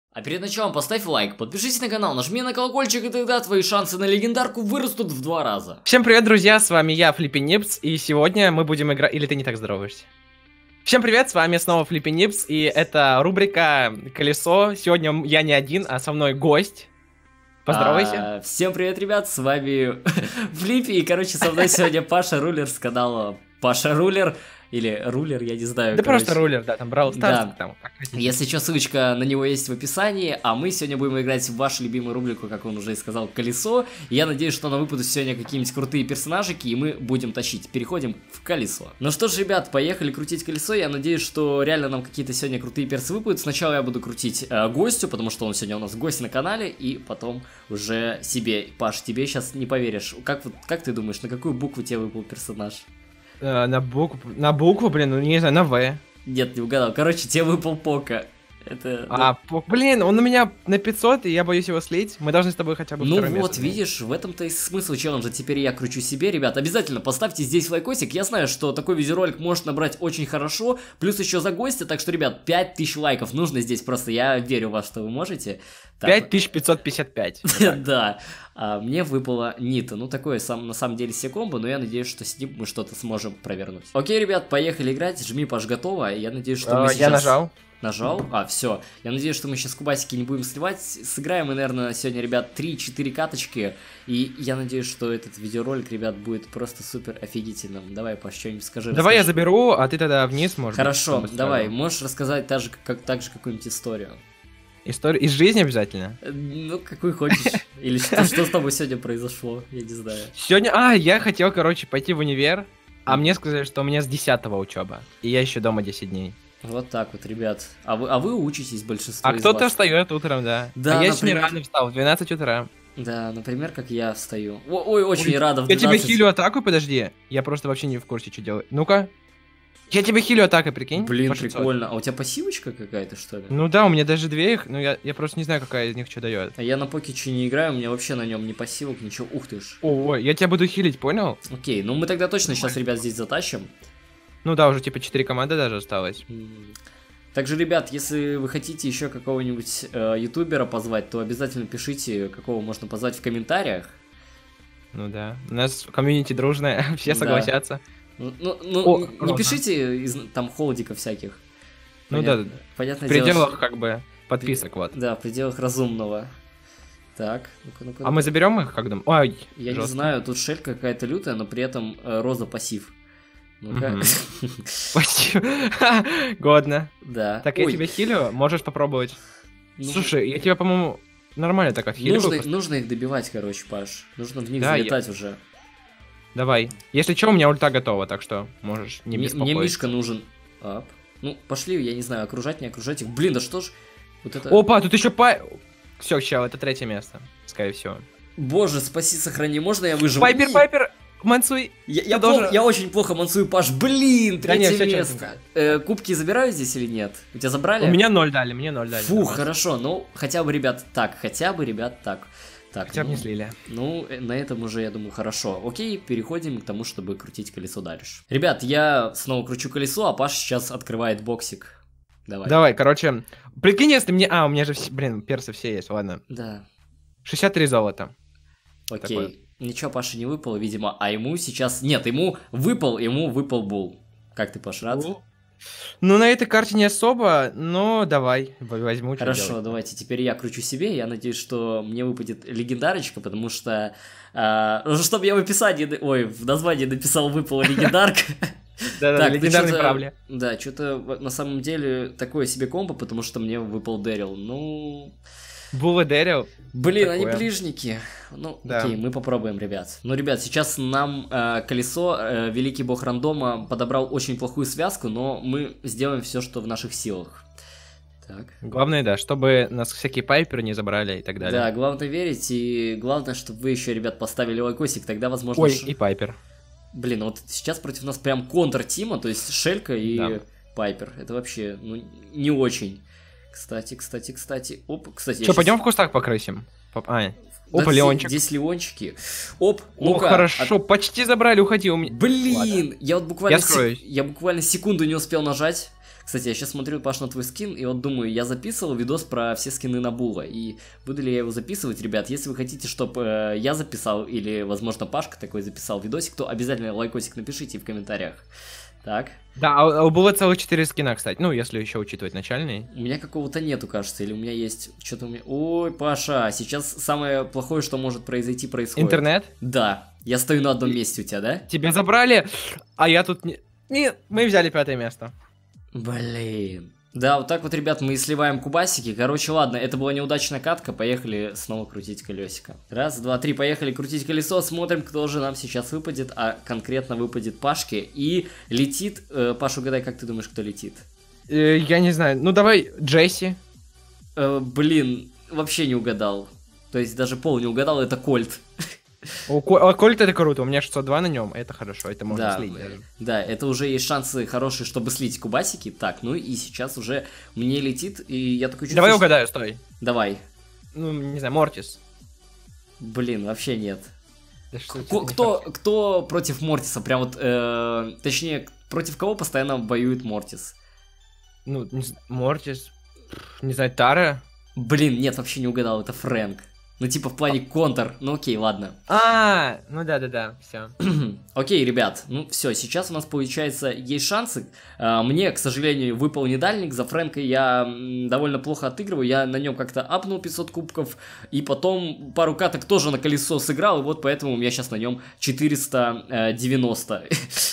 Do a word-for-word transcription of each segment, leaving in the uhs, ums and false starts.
А перед началом поставь лайк, подпишись на канал, нажми на колокольчик, и тогда твои шансы на легендарку вырастут в два раза. Всем привет, друзья, с вами я, Флиппи-Нипс, и сегодня мы будем играть... Или ты не так здороваешься? Всем привет, с вами снова Флиппи-Нипс, и это рубрика «Колесо». Сегодня я не один, а со мной гость. Поздоровайся. А, всем привет, ребят, с вами Флиппи, и, короче, со мной сегодня Паша Рулер с канала Паша Рулер. Или рулер, я не знаю. Да короче. Просто рулер, да, там Brawl Stars. Да. Там. Если что, ссылочка на него есть в описании, а мы сегодня будем играть в вашу любимую рубрику, как он уже и сказал, «Колесо». И я надеюсь, что нам выпадут сегодня какие-нибудь крутые персонажики, и мы будем тащить. Переходим в колесо. Ну что ж, ребят, поехали крутить колесо. Я надеюсь, что реально нам какие-то сегодня крутые персы выпадут. Сначала я буду крутить э, гостю, потому что он сегодня у нас гость на канале, и потом уже себе. Паш, тебе сейчас не поверишь. Как, как ты думаешь, на какую букву тебе выпал персонаж? Uh, на букву, на букву, блин, ну не знаю, на В. Нет, не угадал. Короче, тебе выпал Пока. Это... А, да. Блин, он у меня на пятьсот, и я боюсь его слить. Мы должны с тобой хотя бы Ну второе вот, место, видишь, в этом-то и смысл челленджа. Теперь я кручу себе, ребят. Обязательно поставьте здесь лайкосик. Я знаю, что такой видеоролик может набрать очень хорошо. Плюс еще за гостя. Так что, ребят, пять тысяч лайков нужно здесь. Просто я верю в вас, что вы можете. пять тысяч пятьсот пятьдесят пять. Да. Мне выпала Нита. Ну, такое на самом деле все комбо, но я надеюсь, что с ним мы что-то сможем провернуть. Окей, ребят, поехали играть. Жми, Паш, готово. Я надеюсь, что мы сейчас... Я нажал. Нажал? А, все. Я надеюсь, что мы сейчас кубасики не будем сливать. Сыграем мы, наверное, сегодня, ребят, три-четыре каточки. И я надеюсь, что этот видеоролик, ребят, будет просто супер офигительным. Давай, Паш, что-нибудь скажи. Давай расскажи. Я заберу, а ты тогда вниз можешь. Хорошо, давай. Можешь рассказать так же, как, так же какую-нибудь историю. Историю из жизни обязательно? Ну, какую хочешь. Или что, что с тобой сегодня произошло, я не знаю. Сегодня, а, я хотел, короче, пойти в универ, а мне сказали, что у меня с десятого учеба, и я еще дома десять дней. Вот так вот, ребят. А вы, а вы учитесь, большинство А из кто-то вас. встает утром, да. Да, а я например... сегодня рано встал, в двенадцать утра. Да, например, как я встаю. О, ой, очень Ой, рада в Я двенадцать. тебе хилю атаку, подожди. Я просто вообще не в курсе, что делать. Ну-ка. Я тебе хилю атакой, прикинь. Блин, по шестьсот. прикольно. А у тебя пассивочка какая-то, что ли? Ну да, у меня даже две их, но я, я просто не знаю, какая из них что дает. А я на покиче не играю, у меня вообще на нем ни пассивок, ничего. Ух ты ж. Ой, я тебя буду хилить, понял? Окей, ну мы тогда точно сейчас, ребят, здесь затащим. Ну да, уже типа четыре команды даже осталось. Также, ребят, если вы хотите еще какого-нибудь э, ютубера позвать, то обязательно пишите, какого можно позвать в комментариях. Ну да, у нас комьюнити дружное, все Да. согласятся. Ну, ну, ну О, не, не ровно. пишите из, там холдиков всяких. Ну Понятно, да, понятное в дело, пределах что- как бы подписок вот. Да, в пределах разумного. Так, ну-ка, ну-ка. А мы ну-ка. заберем их как думаешь? Ой, Я жестко. не знаю, тут шелька какая-то лютая, но при этом э, роза пассив. Ну-ка. Мгм. Спасибо. Годно. Да. Так, я Ой, тебя хилю, можешь попробовать. ну, Слушай, я тебя, по-моему, нормально так отхилил. нужно, нужно их добивать, короче, Паш. Нужно в них Да, я- залетать уже. Давай. Если что, у меня ульта готова, так что можешь не Мне, беспокоиться. мне Мишка нужен. Ап. Ну, пошли, я не знаю, окружать, не окружать их. Блин, да что ж. Вот это... Опа, тут еще па... Все, чел, это третье место, скорее всего. Боже, спаси, сохрани, можно я выживу? Пайпер, И- Пайпер, Мансуй. Я, ты я, должен- плохо- я очень плохо мансую, Паш. Блин, Да не, третье всё место. честненько. Э, кубки забираю здесь или нет? У тебя забрали? У меня ноль дали, мне ноль дали. Фу, нормально. хорошо, ну, хотя бы, ребят, так, хотя бы, ребят, так. Так, Хотя бы ну, не слили. Ну, э, на этом уже, я думаю, хорошо. Окей, переходим к тому, чтобы крутить колесо дальше. Ребят, я снова кручу колесо, а Паш сейчас открывает боксик. Давай. Давай, короче, прикинь, если мне... А, у меня же, все... блин, персы все есть, ладно. Да, шестьдесят три золота. окей. Такое. Ничего Паше не выпало, видимо, а ему сейчас... Нет, ему выпал, ему выпал бул. Как ты, Паш, рад? Ну, на этой карте не особо, но давай, в- возьму. что Хорошо, делать. давайте, теперь я кручу себе, я надеюсь, что мне выпадет легендарочка, потому что, а, ну, чтобы я в описании, на- ой, в названии написал «выпала легендарка». Да-да, Так, ну легендарный чё-то- правли. Да, что-то на самом деле такое себе комбо, потому что мне выпал Дэрил. Ну, Булы Дэрил. блин, Такое. они ближники. Ну, Да. окей, мы попробуем, ребят. Ну, ребят, сейчас нам э, колесо, э, великий бог рандома, подобрал очень плохую связку, но мы сделаем все, что в наших силах. Так. Главное, да, чтобы нас всякие пайперы не забрали и так далее. Да, главное верить, и главное, чтобы вы еще, ребят, поставили лайкосик, тогда, возможно... Ой, ш- и пайпер. Блин, вот сейчас против нас прям контр-тима, то есть Шелька и Да. Пайпер. Это вообще, ну, не очень. Кстати, кстати, кстати. Оп, кстати, я Че, щас- пойдем в кустах покрысим? Поп- А, Да, опа, здесь- Леончик. Здесь Леончики. Оп, О, ну-ка. хорошо, от- почти забрали, уходи у меня. Блин, я вот буквально, Я скроюсь. сек- я буквально секунду не успел нажать. Кстати, я сейчас смотрю, Паш, на твой скин, и вот думаю, я записывал видос про все скины на Була, и буду ли я его записывать, ребят? Если вы хотите, чтобы э, я записал, или, возможно, Пашка такой записал видосик, то обязательно лайкосик напишите в комментариях. Так. Да, а у Була целых четыре скина, кстати, ну, если еще учитывать начальный. У меня какого-то нету, кажется, или у меня есть что-то у меня... Ой, Паша, сейчас самое плохое, что может произойти, происходит. Интернет? Да, я стою на одном месте у тебя, да? Тебя забрали, а я тут не... Нет, мы взяли пятое место. Блин. Да, вот так вот, ребят, мы сливаем кубасики. Короче, ладно, это была неудачная катка. Поехали снова крутить колесико. Раз, два, три, поехали крутить колесо. Смотрим, кто же нам сейчас выпадет. А конкретно выпадет Пашке. И летит... Э, Паш, угадай, как ты думаешь, кто летит? Э, я не знаю. Ну, давай Джесси. Э, блин, вообще не угадал. То есть даже Пол не угадал, это Кольт. О, Кольт это круто, у меня шестьсот два на нем, это хорошо, это можно Да, слить даже. да, это уже есть шансы хорошие, чтобы слить кубасики. Так, ну и сейчас уже мне летит, и я такой чувствую... Давай что... угадаю, стой. Давай. Ну, не знаю, Мортис. Блин, вообще нет. Да что Кто, кто, кто против Мортиса? Прям вот, э, точнее, против кого постоянно воюет Мортис? Ну, не з- Мортис, не знаю, Тара. Блин, нет, вообще не угадал, это Фрэнк. Ну, типа в плане контр. Ну, окей, ладно. А, ну да-да-да, все. Окей, ребят, ну все, сейчас у нас, получается, есть шансы. А, Мне, к сожалению, выпал не дальник. За Фрэнка я м, довольно плохо отыгрываю. Я на нем как-то апнул пятьсот кубков. И потом пару каток тоже на колесо сыграл. И вот поэтому у меня сейчас на нем четыреста девяносто.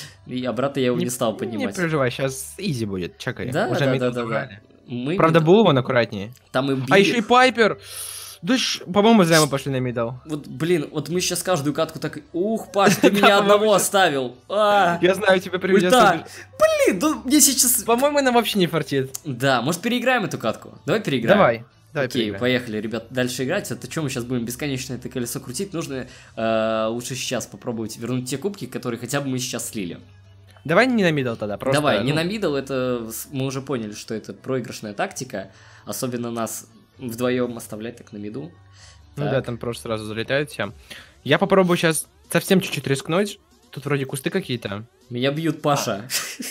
И обратно я его не стал Не поднимать. переживай, сейчас изи будет, чекай. Да, Уже да, мидл да, да, да. забрали. Мы Правда, мид- был вон аккуратнее. Там и А били. еще и Пайпер. Да, ш- по-моему, зря мы пошли на мидл. Вот, блин, вот мы сейчас каждую катку так... Ух, Паш, ты меня Да, одного по-моему, оставил. А, Я знаю, тебе придется... ульта. Блин, да мне сейчас... По-моему, нам вообще не фартит. Да, может переиграем эту катку? Давай переиграем. Давай, давай Окей, переиграем. поехали, ребят, дальше играть. Это что, мы сейчас будем бесконечно это колесо крутить? Нужно э, лучше сейчас попробовать вернуть те кубки, которые хотя бы мы сейчас слили. Давай не на мидл тогда, просто... Давай, не ну, на мидл, это с- мы уже поняли, что это проигрышная тактика. Особенно нас вдвоем оставлять так на миду. Ну Так. да, там просто сразу залетают все. Я попробую сейчас совсем чуть-чуть рискнуть. Тут вроде кусты какие-то. Меня бьют, Паша.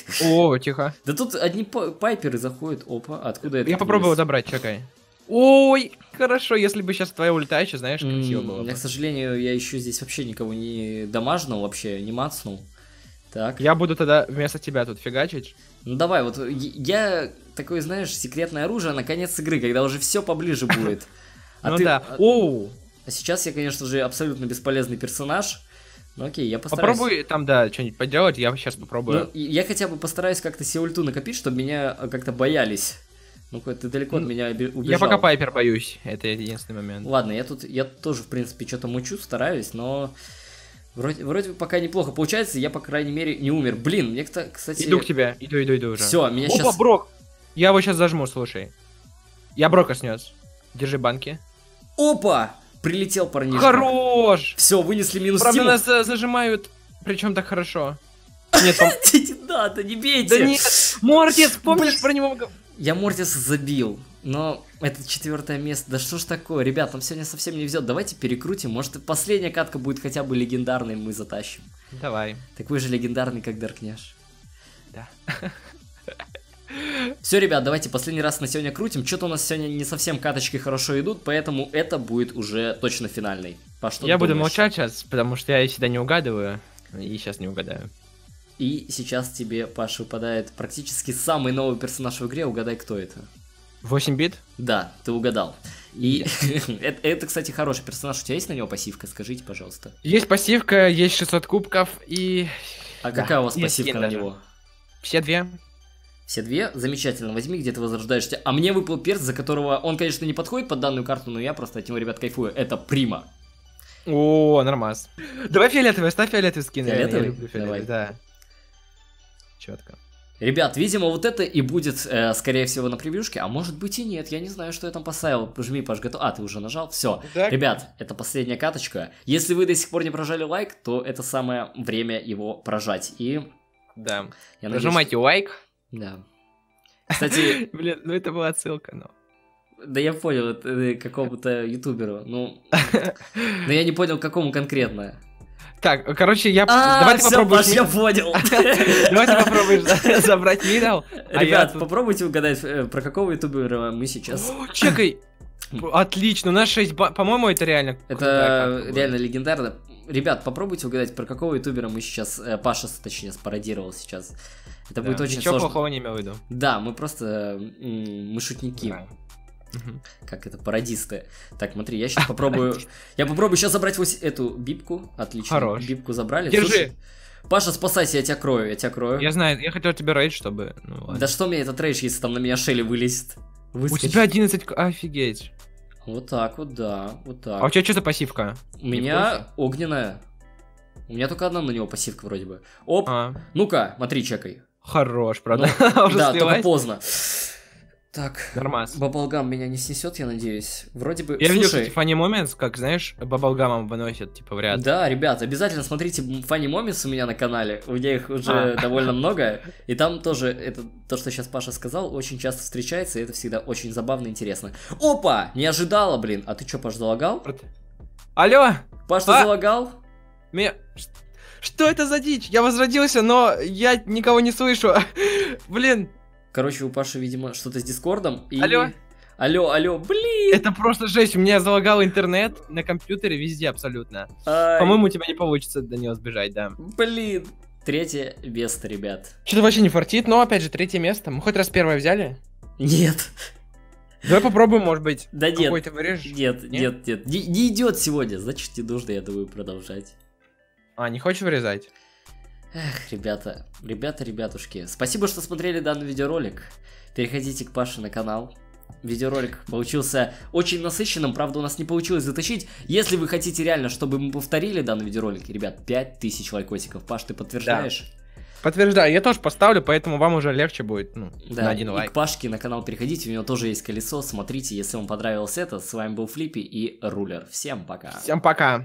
О, тихо. Да тут одни па- пайперы заходят. Опа, откуда это? Я попробую его забрать, чекай. Ой, хорошо, если бы сейчас твоя ульта еще, знаешь, красиво было бы. К сожалению, я еще здесь вообще никого не дамажнул, вообще не мацнул. Так. Я буду тогда вместо тебя тут фигачить. Ну давай, вот я- я такой, знаешь, секретное оружие на конец игры, когда уже все поближе будет. А Ну ты- да. а- Оу. а сейчас я, конечно же, абсолютно бесполезный персонаж. Ну окей, я постараюсь. Попробуй там, да, что-нибудь поделать, я сейчас попробую. Ну, и я хотя бы постараюсь как-то себе ульту накопить, чтобы меня э, как-то боялись. Ну-ка, ты далеко от Ну, меня оби- убежал. Я пока Пайпер боюсь, это единственный момент. Ладно, я тут, я тоже, в принципе, что-то мучу, стараюсь, но... Вроде, вроде бы пока неплохо получается, я, по крайней мере, не умер. Блин, мне, кста- кстати... Иду к тебе, иду, иду, иду уже. Все, меня Опа, сейчас... Брок! Я его сейчас зажму, слушай. Я Брока снес. Держи банки. Опа! Прилетел парнишка. Хорош! Все, вынесли минус Правда, Тиму. нас за- зажимают, причем так хорошо. Нет, пом- Не надо, не бейте! Да нет, Мортис, помнишь про него? г- Я Мортиса забил, но это четвертое место. Да что ж такое, ребят, нам сегодня совсем не везет. Давайте перекрутим, может последняя катка будет хотя бы легендарной, мы затащим. Давай. Такой же легендарный, как Даркняш. Да. Все, ребят, давайте последний раз на сегодня крутим. Что-то у нас сегодня не совсем каточки хорошо идут, поэтому это будет уже точно финальный. По что Я ты буду думаешь? молчать сейчас, потому что я всегда не угадываю. И сейчас не угадаю. И сейчас тебе, Паша, выпадает практически самый новый персонаж в игре. Угадай, кто это. восемь бит? Да, ты угадал. И это, это, кстати, хороший персонаж. У тебя есть на него пассивка? Скажите, пожалуйста. Есть пассивка, есть шестьсот кубков и... А Да, какая у вас и пассивка скин на даже. него? Все две? Все две? Замечательно. Возьми, где ты возрождаешься. А мне выпал перс, за которого он, конечно, не подходит под данную карту, но я просто от него, ребят, кайфую. Это Прима. О, нормас. Давай фиолетовый, ставь фиолетовый скин. реально, Фиолетовый? Я люблю фиолетовый, да. Четко. Ребят, видимо, вот это и будет, э, скорее всего, на превьюшке, а может быть и нет, я не знаю, что я там поставил. Жми, Паш, готов. А, ты уже нажал? Все. Так. Ребят, это последняя каточка. Если вы до сих пор не прожали лайк, то это самое время его прожать. И Да. я надеюсь, Нажимайте лайк. что- Да. Кстати, Блин, ну это была отсылка, но... да я понял, это э, какому-то ютуберу. Ну, но я не понял, какому конкретно. Так, короче, я... А, Давай ты все, попробуешь... Паш, я понял. Давай ты попробуешь забрать мидл. Ребят, попробуйте угадать, э, про какого ютубера мы сейчас... Чекай! Отлично, у нас шесть ба... По-моему, это реально... Это реально легендарно. Ребят, попробуйте угадать, про какого ютубера мы сейчас... э, Паша, точнее, спародировал сейчас. Это будет очень Ничего сложно. плохого не имел в виду. Да, мы просто... м, Мы шутники. Да. Мгм. Как это, пародисты. Так, смотри, я сейчас попробую... Я попробую сейчас забрать вот эту бипку. Отлично. Хорош. Бипку забрали. Держи. Слушай, Паша, спасайся, я тебя крою, я тебя крою. Я знаю, я хотел тебе рейдж, чтобы... Ну, ладно. Да что мне этот рейдж, если там на меня Шелли вылезет? У Выскочит. тебя одиннадцать... к- Офигеть. Вот так вот, да, вот так. А у тебя что за пассивка? У меня огненная. У меня только одна на него пассивка вроде бы. Оп, А, ну-ка, смотри, чекай. хорош, правда? Ну, Уже да, только сливать? поздно. Так, Нормас. баблгам меня не снесет, я надеюсь. Вроде бы... Я видел, Слушай, кстати, funny moments, как, знаешь, баблгамом выносят, типа, в ряд. да, ребят, обязательно смотрите Funny Moments у меня на канале. У меня их уже А. довольно много. И там тоже, это то, что сейчас Паша сказал, очень часто встречается, и это всегда очень забавно и интересно. Опа! Не ожидала, блин. А ты что, Паш, залагал? Алло! Паш, ты А! залагал? Меня... Ш- Что это за дичь? Я возродился, но я никого не слышу. Блин, Короче, у Паши, видимо, что-то с Дискордом. И... Алло? Алло, алло, блин! это просто жесть. У меня залагал интернет на компьютере везде абсолютно. Ай, По-моему, у тебя не получится до него сбежать, да. Блин. Третье место, ребят. Что-то вообще не фартит, но опять же, третье место. Мы хоть раз первое взяли. Нет. Давай попробуем, может быть. Да нет. Какой-то вырежешь? Нет, нет, нет. Не, не идет сегодня. Значит, не нужно, я думаю, продолжать. А, не хочешь вырезать? Эх, ребята, ребята, ребятушки, спасибо, что смотрели данный видеоролик. Переходите к Паше на канал. Видеоролик получился очень насыщенным, правда, у нас не получилось затащить. Если вы хотите реально, чтобы мы повторили данный видеоролик, ребят, пять тысяч лайкосиков. Паш, ты подтверждаешь? Подтверждаю, я тоже поставлю, поэтому вам уже легче будет, ну, Да, на один и лайк. к Пашке на канал переходите, у него тоже есть колесо, смотрите, если вам понравилось это. С вами был Флиппи и Рулер. Всем пока. Всем пока.